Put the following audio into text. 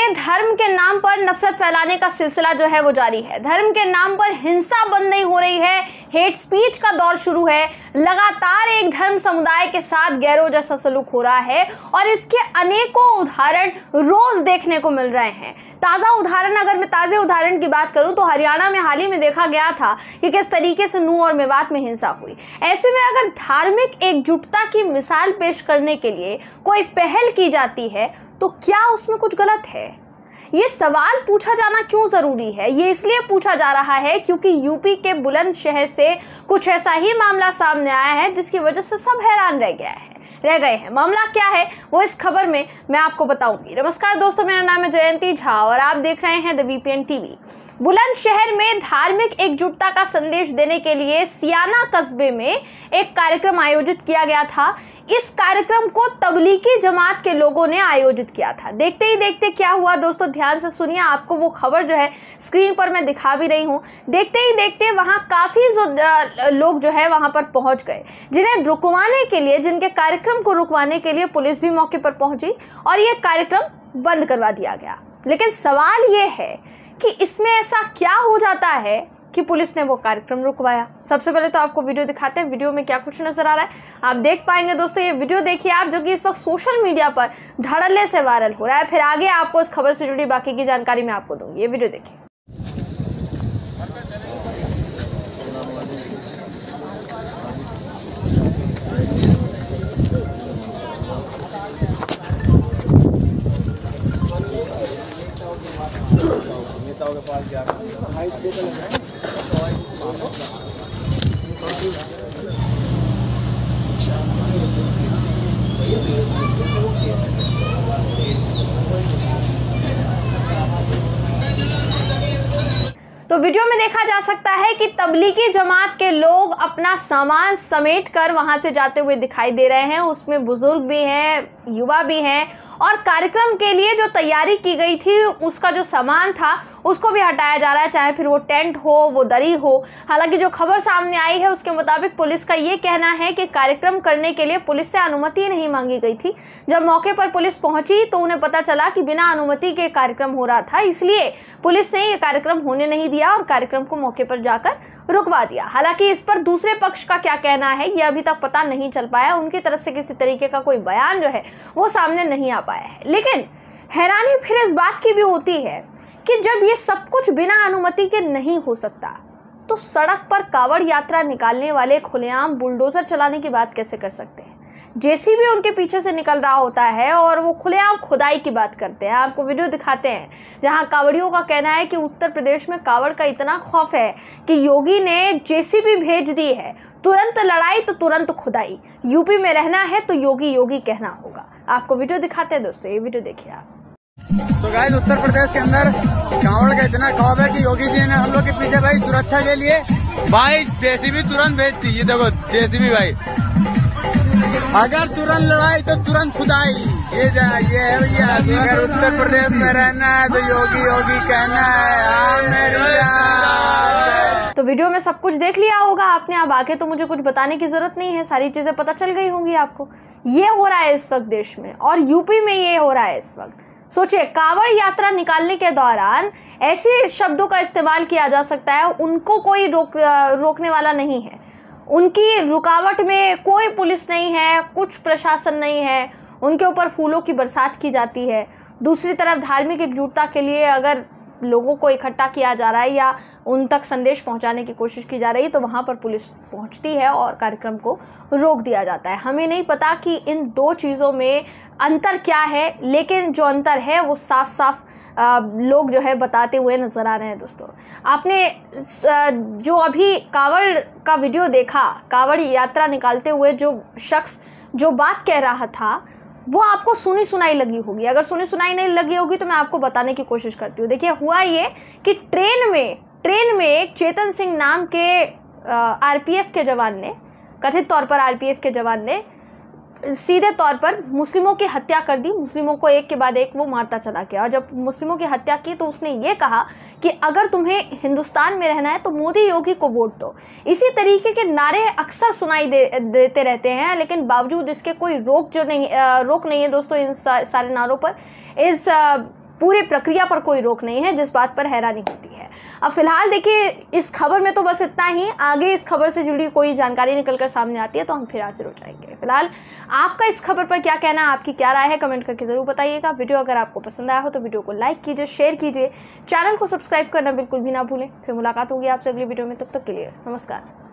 में धर्म के नाम पर नफरत फैलाने का सिलसिला जो है वो जारी है। धर्म के नाम पर हिंसा बंद नहीं हो रही है, हेट स्पीच का दौर शुरू है। लगातार एक धर्म समुदाय के साथ गैरों जैसा सलूक हो रहा है और इसके अनेकों उदाहरण रोज देखने को मिल रहे हैं। अगर मैं ताज़े उदाहरण की बात करूं तो हरियाणा में हाल ही में देखा गया था कि किस तरीके से नूंह और मेवात में हिंसा हुई। ऐसे में अगर धार्मिक एकजुटता की मिसाल पेश करने के लिए कोई पहल की जाती है तो क्या उसमें कुछ गलत है? ये सवाल पूछा जाना क्यों जरूरी है? ये इसलिए पूछा जा रहा है क्योंकि यूपी के बुलंदशहर से कुछ ऐसा ही मामला सामने आया है जिसकी वजह से सब हैरान रह गए हैं। मामला क्या है वो इस खबर में मैं आपको बताऊंगी। नमस्कार दोस्तों, मेरा नाम है जयंती झा और आप देख रहे हैं द वीपीएन टीवी। बुलंदशहर में धार्मिक एकजुटता का संदेश देने के लिए सियाना कस्बे में एक कार्यक्रम आयोजित किया गया था। इस कार्यक्रम को तबलीगी जमात के लोगों ने आयोजित किया था। देखते ही देखते क्या हुआ दोस्तों, ध्यान से सुनिए। आपको वो खबर जो है स्क्रीन पर मैं दिखा भी रही हूँ। देखते ही देखते वहाँ काफ़ी लोग जो है वहाँ पर पहुँच गए, जिनके कार्यक्रम को रुकवाने के लिए पुलिस भी मौके पर पहुंची और ये कार्यक्रम बंद करवा दिया गया। लेकिन सवाल ये है कि इसमें ऐसा क्या हो जाता है कि पुलिस ने वो कार्यक्रम रुकवाया। सबसे पहले तो आपको वीडियो दिखाते हैं, वीडियो में क्या कुछ नजर आ रहा है आप देख पाएंगे दोस्तों। ये वीडियो देखिए आप, जो कि इस वक्त सोशल मीडिया पर धड़ल्ले से वायरल हो रहा है। फिर आगे आपको इस खबर से जुड़ी बाकी की जानकारी मैं आपको दूंगी। ये वीडियो देखिए। नेताओं के पास जा रहा तो वीडियो में देखा जा सकता है कि तबलीगी जमात के लोग अपना सामान समेट कर वहां से जाते हुए दिखाई दे रहे हैं। उसमें बुजुर्ग भी हैं, युवा भी हैं और कार्यक्रम के लिए जो तैयारी की गई थी उसका जो सामान था उसको भी हटाया जा रहा है, चाहे फिर वो टेंट हो, वो दरी हो। हालांकि जो खबर सामने आई है उसके मुताबिक पुलिस का ये कहना है कि कार्यक्रम करने के लिए पुलिस से अनुमति नहीं मांगी गई थी। जब मौके पर पुलिस पहुंची तो उन्हें पता चला कि बिना अनुमति के कार्यक्रम हो रहा था, इसलिए पुलिस ने ये कार्यक्रम होने नहीं दिया और कार्यक्रम को मौके पर जाकर रुकवा दिया। हालांकि इस पर दूसरे पक्ष का क्या कहना है ये अभी तक पता नहीं चल पाया। उनकी तरफ से किसी तरीके का कोई बयान जो है वो सामने नहीं आ पाया है। लेकिन हैरानी फिर इस बात की भी होती है कि जब ये सब कुछ बिना अनुमति के नहीं हो सकता तो सड़क पर कावड़ यात्रा निकालने वाले खुलेआम बुलडोजर चलाने की बात कैसे कर सकते हैं? जेसीबी उनके पीछे से निकल रहा होता है और वो खुलेआम खुदाई की बात करते हैं। आपको वीडियो दिखाते हैं जहां कावड़ियों का कहना है कि उत्तर प्रदेश में कावड़ का इतना खौफ है कि योगी ने जेसीबी भेज दी है। तुरंत लड़ाई तो तुरंत खुदाई, यूपी में रहना है तो योगी योगी कहना होगा। आपको वीडियो दिखाते हैं दोस्तों, ये वीडियो देखिए आप। तो गाइस, उत्तर प्रदेश के अंदर कांवड़ का इतना खौफ है कि योगी जी ने हम लोग के पीछे भाई सुरक्षा के लिए भाई जेसीबी तुरंत भेज दी। ये देखो जेसीबी भाई, अगर तुरंत लड़ाई तो तुरंत खुदाई। ये है भैया, अगर उत्तर प्रदेश में रहना है तो योगी योगी कहना है। तो वीडियो में सब कुछ देख लिया होगा आपने। अब आगे तो मुझे कुछ बताने की जरूरत नहीं है, सारी चीजें पता चल गई होंगी आपको। ये हो रहा है इस वक्त देश में और यूपी में ये हो रहा है इस वक्त। सोचिए, कावड़ यात्रा निकालने के दौरान ऐसे शब्दों का इस्तेमाल किया जा सकता है, उनको कोई रोकने वाला नहीं है। उनकी रुकावट में कोई पुलिस नहीं है, कुछ प्रशासन नहीं है, उनके ऊपर फूलों की बरसात की जाती है। दूसरी तरफ धार्मिक एकजुटता के लिए अगर लोगों को इकट्ठा किया जा रहा है या उन तक संदेश पहुंचाने की कोशिश की जा रही है तो वहां पर पुलिस पहुंचती है और कार्यक्रम को रोक दिया जाता है। हमें नहीं पता कि इन दो चीज़ों में अंतर क्या है, लेकिन जो अंतर है वो साफ साफ लोग जो है बताते हुए नजर आ रहे हैं। दोस्तों, आपने जो अभी कावड़ का वीडियो देखा, कावड़ यात्रा निकालते हुए जो शख्स जो बात कह रहा था वो आपको सुनी सुनाई लगी होगी। अगर सुनी सुनाई नहीं लगी होगी तो मैं आपको बताने की कोशिश करती हूँ। देखिए, हुआ ये कि ट्रेन में एक चेतन सिंह नाम के आरपीएफ के जवान ने, कथित तौर पर आरपीएफ के जवान ने सीधे तौर पर मुस्लिमों की हत्या कर दी। मुस्लिमों को एक के बाद एक वो मारता चला गया और जब मुस्लिमों की हत्या की तो उसने ये कहा कि अगर तुम्हें हिंदुस्तान में रहना है तो मोदी योगी को वोट दो। इसी तरीके के नारे अक्सर सुनाई देते रहते हैं, लेकिन बावजूद इसके कोई रोक नहीं है दोस्तों इन सारे नारों पर। इस पूरी प्रक्रिया पर कोई रोक नहीं है, जिस बात पर हैरानी होती है। अब फिलहाल देखिए इस खबर में तो बस इतना ही। आगे इस खबर से जुड़ी कोई जानकारी निकलकर सामने आती है तो हम फिर हाजिर हो जाएंगे। फिलहाल आपका इस खबर पर क्या कहना है, आपकी क्या राय है, कमेंट करके जरूर बताइएगा। वीडियो अगर आपको पसंद आया हो तो वीडियो को लाइक कीजिए, शेयर कीजिए, चैनल को सब्सक्राइब करना बिल्कुल भी ना भूलें। फिर मुलाकात होगी आपसे अगली वीडियो में, तब तक के लिए नमस्कार।